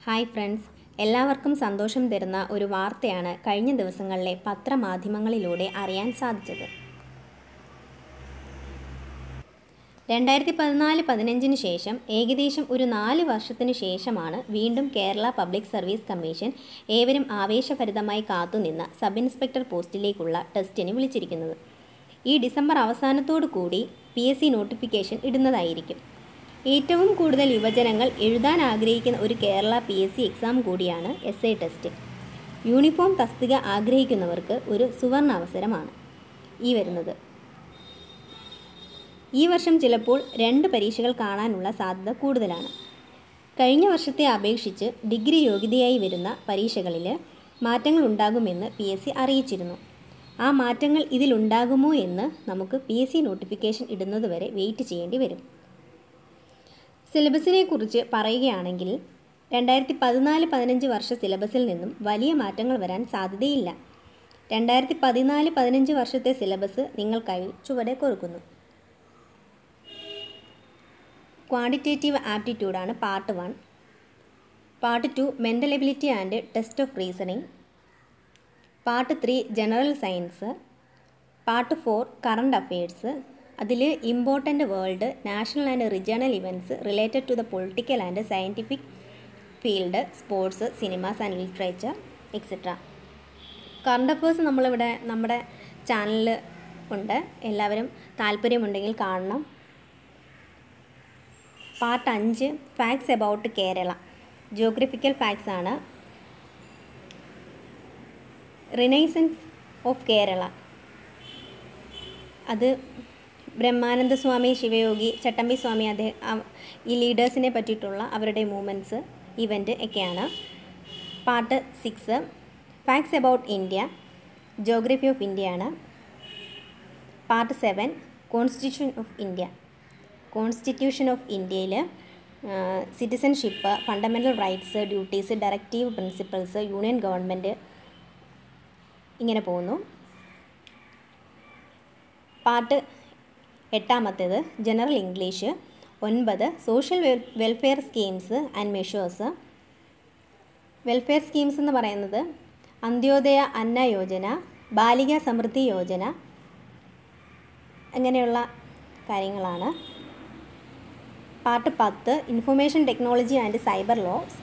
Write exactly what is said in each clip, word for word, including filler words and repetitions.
Hi friends, എല്ലാവർക്കും സന്തോഷം തരുന്ന ഒരു വാർത്തയാണ് കഴിഞ്ഞ ദിവസങ്ങളിലെ പത്രമാധ്യമങ്ങളിലൂടെ അറിയാൻ സാധിച്ചത്. രണ്ടായിരത്തി പതിനാല് പതിനഞ്ചിന് ശേഷം ഏകദേശം ഒരു നാല് വർഷത്തിനു ശേഷമാണ് വീണ്ടും കേരള പബ്ലിക് സർവീസ് കമ്മീഷൻ ഏവരും ആവേശഭരിതമായി കാത്തുനിന്ന സബ് ഇൻസ്പെക്ടർ പോസ്റ്റിലേക്കുള്ള ടെസ്റ്റിന് വിളിച്ചിരിക്കുന്നത്. ഈ ഡിസംബർ അവസാനത്തോടു കൂടി പി എസ് സി നോട്ടിഫിക്കേഷൻ ഇടുന്നതായിരിക്കും. ഏറ്റവും കൂടുതൽ യുവജനങ്ങൾ എഴുതാൻ ആഗ്രഹിക്കുന്ന ഒരു Kerala P S C exam കൂടിയാണ് എസ് ഐ ടെസ്റ്റ്. യൂണിഫോം തസ്തിക ആഗ്രഹിക്കുന്നവർക്ക് ഒരു സുവർണ അവസരമാണ് ഈ വരുന്നത്. ഈ വർഷം ചിലപ്പോൾ രണ്ട് പരീക്ഷകൾ കാണാനുള്ള സാധ്യത കൂടുതലാണ്. കഴിഞ്ഞ വർഷത്തെ അപേക്ഷിച്ച് ഡിഗ്രി യോഗ്യതയായി വരുന്ന പരീക്ഷകളിൽ മാറ്റങ്ങൾ ഉണ്ടാകുമെന്ന് പി എസ് സി അറിയിച്ചിരുന്നു. ആ മാറ്റങ്ങൾ ഇതിലുണ്ടാകുമോ എന്ന് നമുക്ക് പി എസ് സി നോട്ടിഫിക്കേഷൻ ഇടുന്നതുവരെ വെയിറ്റ് ചെയ്യേണ്ടി വരും. സിലബസിനെ കുറിച്ച് പറയുകയാണെങ്കിൽ രണ്ടായിരത്തി പതിനാല് പതിനഞ്ച് വർഷ സിലബസിൽ നിന്നും വലിയ മാറ്റങ്ങൾ വരാൻ സാധ്യതയില്ല. രണ്ടായിരത്തി പതിനാല് പതിനഞ്ച് വർഷത്തെ സിലബസ് നിങ്ങൾക്കായി ചുവടെ കൊടുക്കുന്നു. ക്വാണ്ടിറ്റേറ്റീവ് ആപ്റ്റിറ്റ്യൂഡാണ് part one. Part two mental ability and test of reasoning. Part three general science. Part four current affairs. അതിൽ important world, national and regional events related to the political and scientific field, sports, cinemas and literature etcetera. Current affairs നമ്മളിവിടെ നമ്മുടെ ചാനലിൽ ഉണ്ട്, എല്ലാവരും താല്പര്യമുണ്ടെങ്കിൽ കാണണം. Part അഞ്ച് facts about Kerala. Geographical facts ആണ്. റിനൈസൻസ് ഓഫ് കേരള, അത് ബ്രഹ്മാനന്ദ സ്വാമി, ശിവയോഗി, ചട്ടമ്പി സ്വാമി, അദ്ദേഹം ഈ ലീഡേഴ്സിനെ പറ്റിയിട്ടുള്ള അവരുടെ മൂവ്മെൻറ്റ്സ്, ഇവൻ്റ് ഒക്കെയാണ്. Part six facts about India, geography of India ആണ്. Part seven constitution of India. Constitution of ഇന്ത്യയിൽ citizenship, fundamental rights, duties, directive principles, union government, ഇങ്ങനെ പോകുന്നു. പാർട്ട് എട്ടാമത്തേത് ജനറൽ ഇംഗ്ലീഷ്. ഒൻപത് social welfare schemes and measures. Welfare schemes എന്ന് പറയുന്നത് അന്ത്യോദയ അന്ന യോജന, ബാലിക സമൃദ്ധി യോജന, അങ്ങനെയുള്ള കാര്യങ്ങളാണ്. പാർട്ട് പത്ത് information technology and cyber laws.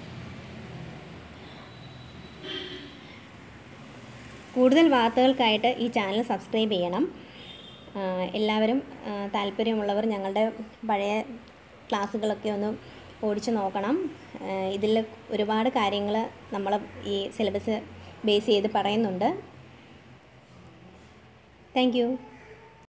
കൂടുതൽ വാർത്തകൾക്കായിട്ട് ഈ ചാനൽ സബ്സ്ക്രൈബ് ചെയ്യണം. എല്ലാവരും താല്പര്യമുള്ളവർ ഞങ്ങളുടെ പഴയ ക്ലാസ്സുകളൊക്കെ ഒന്ന് ഓടിച്ച് നോക്കണം. ഇതിൽ ഒരുപാട് കാര്യങ്ങൾ നമ്മൾ ഈ സിലബസ് ബേസ് ചെയ്ത് പറയുന്നുണ്ട്. Thank U.